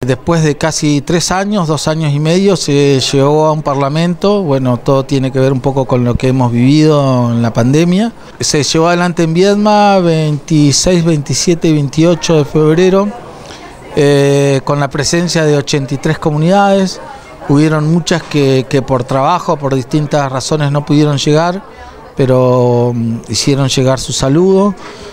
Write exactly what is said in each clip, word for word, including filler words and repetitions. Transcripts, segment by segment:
Después de casi tres años, dos años y medio, se llegó a un parlamento. Bueno, todo tiene que ver un poco con lo que hemos vivido en la pandemia. Se llevó adelante en Viedma veintiséis, veintisiete y veintiocho de febrero, eh, con la presencia de ochenta y tres comunidades. Hubieron muchas que, que por trabajo, por distintas razones no pudieron llegar, pero um, hicieron llegar su saludo.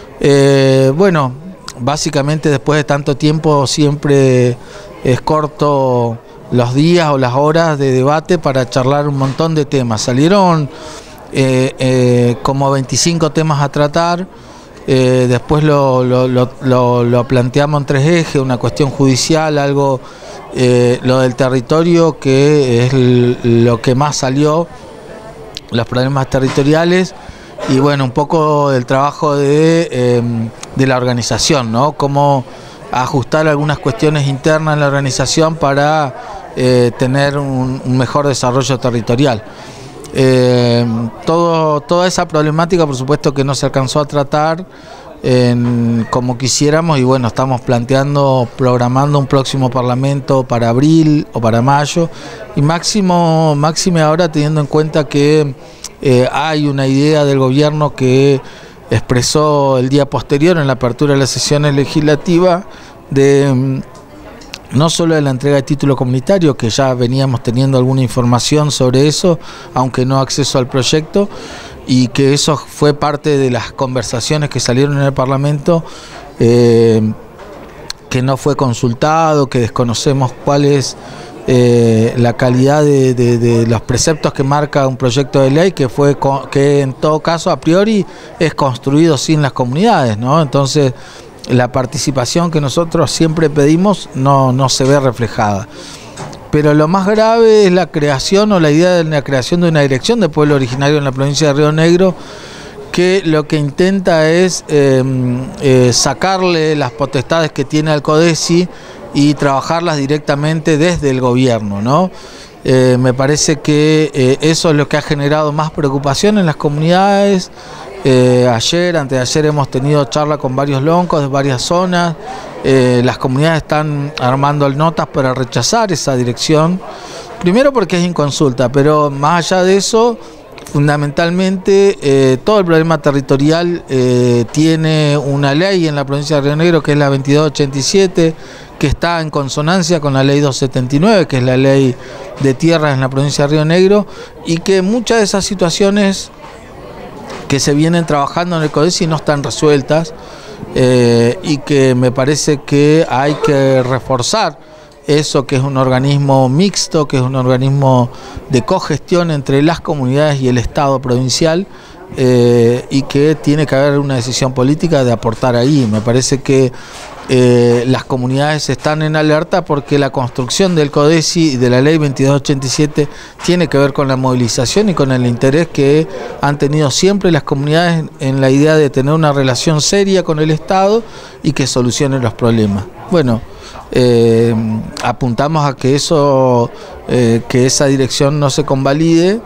Eh, bueno, básicamente después de tanto tiempo siempre es corto los días o las horas de debate para charlar un montón de temas. Salieron eh, eh, como veinticinco temas a tratar. Eh, después lo, lo, lo, lo, lo planteamos en tres ejes: una cuestión judicial, algo, eh, lo del territorio, que es lo que más salió, los problemas territoriales, y bueno, un poco el trabajo de, eh, de la organización, ¿no? Cómo ajustar algunas cuestiones internas en la organización para eh, tener un, un mejor desarrollo territorial. Eh, todo, toda esa problemática, por supuesto, que no se alcanzó a tratar en, como quisiéramos, y bueno, estamos planteando, programando un próximo parlamento para abril o para mayo, y máximo, máxime ahora teniendo en cuenta que eh, hay una idea del gobierno que expresó el día posterior en la apertura de las sesiones legislativas de no solo de la entrega de título comunitario, que ya veníamos teniendo alguna información sobre eso, aunque no acceso al proyecto, y que eso fue parte de las conversaciones que salieron en el Parlamento, eh, que no fue consultado, que desconocemos cuál es eh, la calidad de, de, de los preceptos que marca un proyecto de ley, que fue que en todo caso a priori es construido sin las comunidades, ¿no? Entonces la participación que nosotros siempre pedimos no, no se ve reflejada. Pero lo más grave es la creación o la idea de la creación de una dirección de pueblo originario en la provincia de Río Negro, que lo que intenta es eh, eh, sacarle las potestades que tiene al CODECI y trabajarlas directamente desde el gobierno, ¿no? Eh, me parece que eh, eso es lo que ha generado más preocupación en las comunidades. Eh, ayer, antes de ayer hemos tenido charla con varios loncos de varias zonas. Eh, las comunidades están armando notas para rechazar esa dirección, primero porque es inconsulta, pero más allá de eso, fundamentalmente eh, todo el problema territorial eh, tiene una ley en la provincia de Río Negro, que es la veintidós ochenta y siete, que está en consonancia con la ley doscientos setenta y nueve, que es la ley de tierras en la provincia de Río Negro, y que muchas de esas situaciones que se vienen trabajando en el CODECI no están resueltas, eh, y que me parece que hay que reforzar eso, que es un organismo mixto, que es un organismo de cogestión entre las comunidades y el Estado provincial, eh, y que tiene que haber una decisión política de aportar ahí. Me parece que eh, las comunidades están en alerta porque la construcción del CODECI y de la ley veintidós ochenta y siete tiene que ver con la movilización y con el interés que han tenido siempre las comunidades en la idea de tener una relación seria con el Estado y que solucione los problemas. Bueno, eh, apuntamos a que eso, eh, que esa dirección no se convalide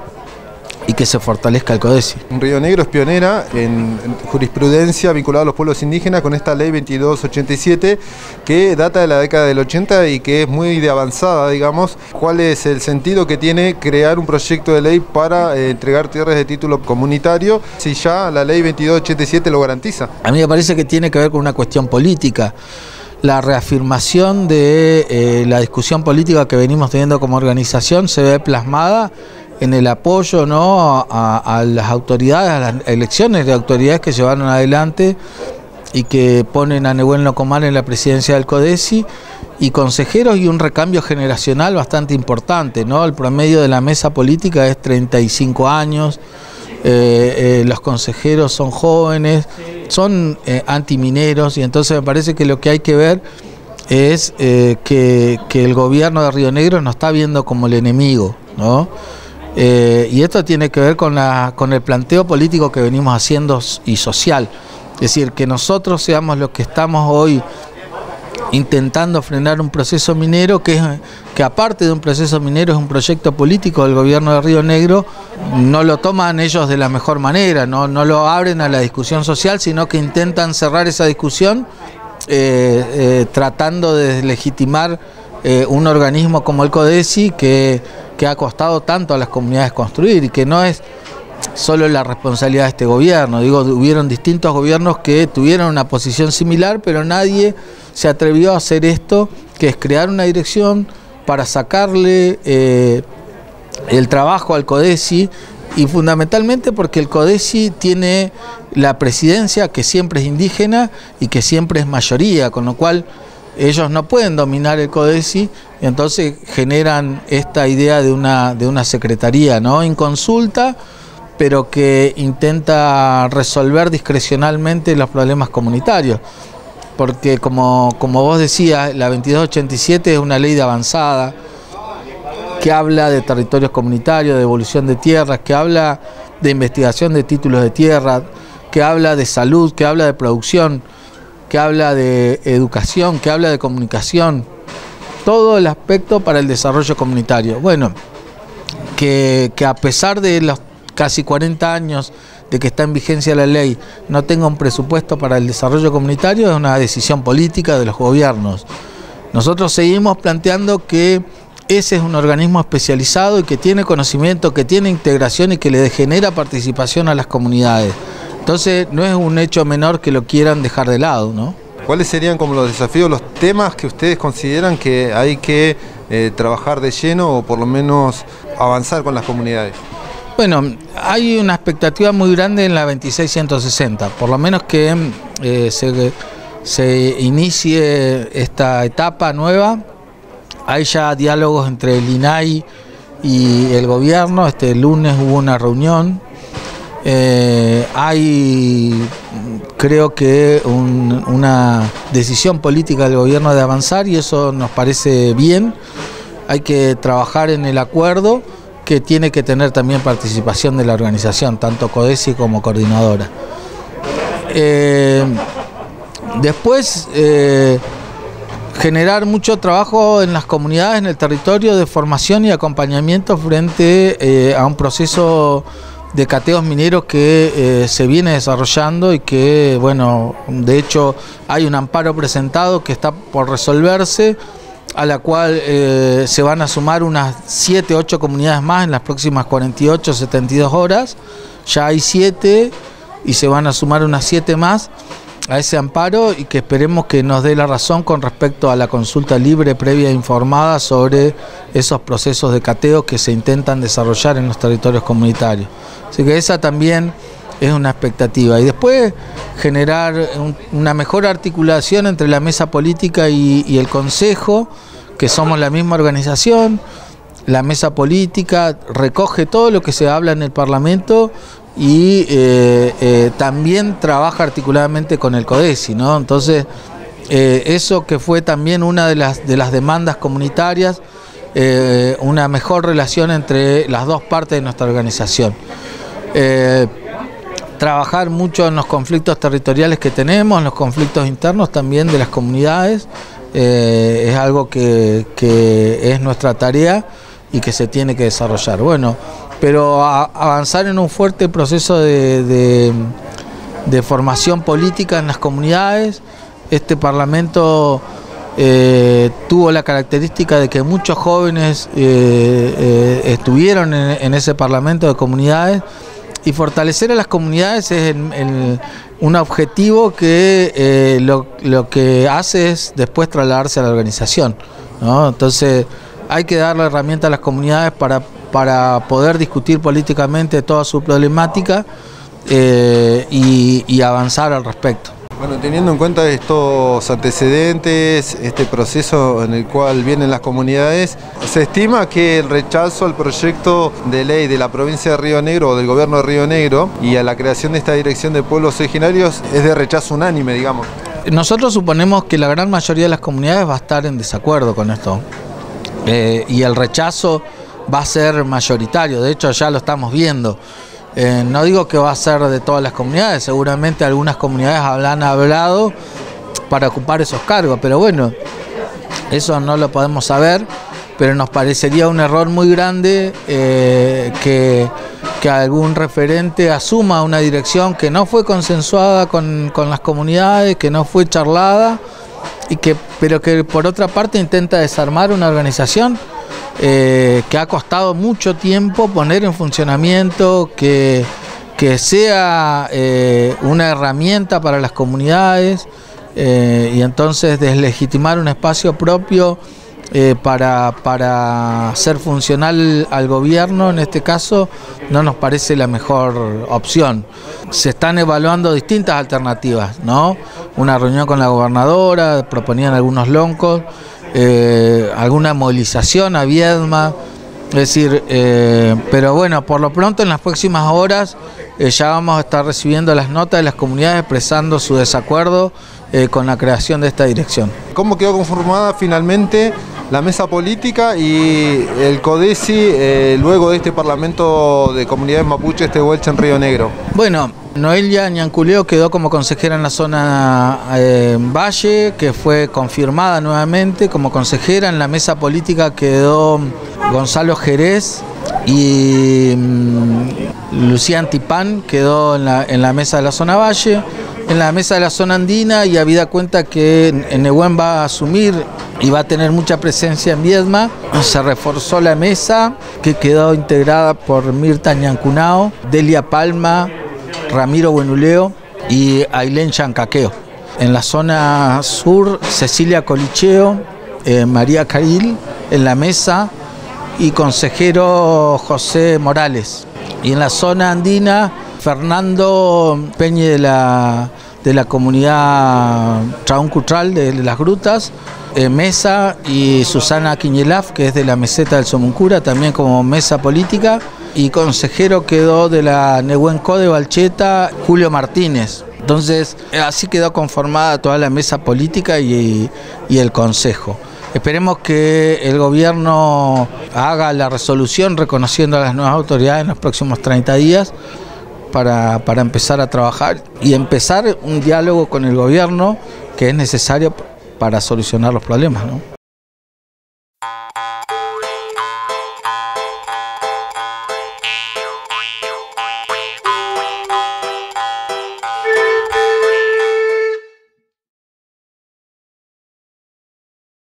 y que se fortalezca el CODECI. Río Negro es pionera en jurisprudencia vinculada a los pueblos indígenas con esta ley veintidós ochenta y siete, que data de la década del ochenta y que es muy de avanzada, digamos. ¿Cuál es el sentido que tiene crear un proyecto de ley para eh, entregar tierras de título comunitario si ya la ley veintidós ochenta y siete lo garantiza? A mí me parece que tiene que ver con una cuestión política. La reafirmación de eh, la discusión política que venimos teniendo como organización se ve plasmada en el apoyo, ¿no?, a, a las autoridades, a las elecciones de autoridades que llevaron adelante y que ponen a Nehuen Locomán en la presidencia del CODECI, y consejeros, y un recambio generacional bastante importante, ¿no? El promedio de la mesa política es treinta y cinco años, eh, eh, los consejeros son jóvenes, son eh, antimineros, y entonces me parece que lo que hay que ver es eh, que, que el gobierno de Río Negro nos está viendo como el enemigo, ¿no? Eh, y esto tiene que ver con, la, con el planteo político que venimos haciendo y social. Es decir, que nosotros seamos los que estamos hoy intentando frenar un proceso minero que, es, que aparte de un proceso minero es un proyecto político del gobierno de Río Negro. No lo toman ellos de la mejor manera, no, no lo abren a la discusión social, sino que intentan cerrar esa discusión eh, eh, tratando de legitimar eh, un organismo como el CODESI que, que ha costado tanto a las comunidades construir y que no es solo la responsabilidad de este gobierno. Digo, hubieron distintos gobiernos que tuvieron una posición similar, pero nadie se atrevió a hacer esto, que es crear una dirección para sacarle eh, el trabajo al CODESI, y fundamentalmente porque el CODESI tiene la presidencia que siempre es indígena y que siempre es mayoría, con lo cual ellos no pueden dominar el CODESI, y entonces generan esta idea de una, de una secretaría, ¿no?, inconsulta, pero que intenta resolver discrecionalmente los problemas comunitarios. Porque como, como vos decías, la veintidós ochenta y siete es una ley de avanzada, que habla de territorios comunitarios, de evolución de tierras, que habla de investigación de títulos de tierra, que habla de salud, que habla de producción, que habla de educación, que habla de comunicación, todo el aspecto para el desarrollo comunitario. Bueno, que, que a pesar de los casi cuarenta años de que está en vigencia la ley, no tenga un presupuesto para el desarrollo comunitario, es una decisión política de los gobiernos. Nosotros seguimos planteando que ese es un organismo especializado y que tiene conocimiento, que tiene integración y que le genera participación a las comunidades. Entonces no es un hecho menor que lo quieran dejar de lado, ¿no? ¿Cuáles serían como los desafíos, los temas que ustedes consideran que hay que eh, trabajar de lleno o por lo menos avanzar con las comunidades? Bueno, hay una expectativa muy grande en la veintiséis ciento sesenta, por lo menos que eh, se, se inicie esta etapa nueva. Hay ya diálogos entre el I N A I y el gobierno. Este lunes hubo una reunión. Eh, hay, creo que, un, una decisión política del gobierno de avanzar y eso nos parece bien. Hay que trabajar en el acuerdo, que tiene que tener también participación de la organización, tanto CODESI como coordinadora. Eh, después... Eh, generar mucho trabajo en las comunidades, en el territorio, de formación y acompañamiento frente eh, a un proceso de cateos mineros que eh, se viene desarrollando y que, bueno, de hecho hay un amparo presentado que está por resolverse, a la cual eh, se van a sumar unas siete, ocho comunidades más en las próximas cuarenta y ocho, setenta y dos horas. Ya hay siete y se van a sumar unas siete más a ese amparo, y que esperemos que nos dé la razón con respecto a la consulta libre, previa e informada sobre esos procesos de cateo que se intentan desarrollar en los territorios comunitarios. Así que esa también es una expectativa. Y después generar un, una mejor articulación entre la mesa política y, y el Consejo, que somos la misma organización. La mesa política recoge todo lo que se habla en el Parlamento y eh, eh, también trabaja articuladamente con el CODESI, ¿no? Entonces, eh, eso que fue también una de las, de las demandas comunitarias, eh, una mejor relación entre las dos partes de nuestra organización. Eh, trabajar mucho en los conflictos territoriales que tenemos, en los conflictos internos también de las comunidades, eh, es algo que, que es nuestra tarea y que se tiene que desarrollar. Bueno, pero a, avanzar en un fuerte proceso de, de, de formación política en las comunidades. Este Parlamento eh, tuvo la característica de que muchos jóvenes eh, eh, estuvieron en, en ese Parlamento de comunidades, y fortalecer a las comunidades es el, el, un objetivo que eh, lo, lo que hace es después trasladarse a la organización, ¿no? Entonces hay que darle herramientas a las comunidades para, para poder discutir políticamente toda su problemática eh, y, y avanzar al respecto. Bueno, teniendo en cuenta estos antecedentes, este proceso en el cual vienen las comunidades, se estima que el rechazo al proyecto de ley de la provincia de Río Negro o del gobierno de Río Negro y a la creación de esta dirección de pueblos originarios es de rechazo unánime, digamos. Nosotros suponemos que la gran mayoría de las comunidades va a estar en desacuerdo con esto. Eh, y el rechazo va a ser mayoritario, de hecho ya lo estamos viendo. Eh, no digo que va a ser de todas las comunidades, seguramente algunas comunidades habrán hablado para ocupar esos cargos, pero bueno, eso no lo podemos saber, pero nos parecería un error muy grande eh, que, que algún referente asuma una dirección que no fue consensuada con, con las comunidades, que no fue charlada y que, pero que por otra parte intenta desarmar una organización eh, que ha costado mucho tiempo poner en funcionamiento, que, que sea eh, una herramienta para las comunidades, eh, y entonces deslegitimar un espacio propio Eh, para, para ser funcional al gobierno, en este caso, no nos parece la mejor opción. Se están evaluando distintas alternativas, ¿no? Una reunión con la gobernadora, proponían algunos loncos, eh, alguna movilización a Viedma, es decir, eh, pero bueno, por lo pronto en las próximas horas eh, ya vamos a estar recibiendo las notas de las comunidades expresando su desacuerdo eh, con la creación de esta dirección. ¿Cómo quedó conformada finalmente la mesa política y el CODECI eh, luego de este Parlamento de Comunidades Mapuches Tehuelche en Río Negro? Bueno, Noelia Ñanculeo quedó como consejera en la zona eh, Valle, que fue confirmada nuevamente como consejera. En la mesa política quedó Gonzalo Jerez y mmm, Lucía Antipán quedó en la, en la mesa de la zona Valle. En la mesa de la zona andina, y habida cuenta que Nehuen va a asumir y va a tener mucha presencia en Viedma, se reforzó la mesa, que quedó integrada por Mirta Ñancunao, Delia Palma, Ramiro Buenuleo y Ailén Chancaqueo. En la zona sur, Cecilia Colicheo, eh, María Caril en la mesa y consejero José Morales. Y en la zona andina, Fernando Peñe de la, de la comunidad Trauncuchal de las Grutas, eh, mesa, y Susana Quiñelaf, que es de la meseta del Somuncura, también como mesa política, y consejero quedó de la Nehuenco de Balcheta, Julio Martínez. Entonces, así quedó conformada toda la mesa política y, y el consejo. Esperemos que el gobierno haga la resolución reconociendo a las nuevas autoridades en los próximos treinta días para, para empezar a trabajar y empezar un diálogo con el gobierno que es necesario para solucionar los problemas, ¿no?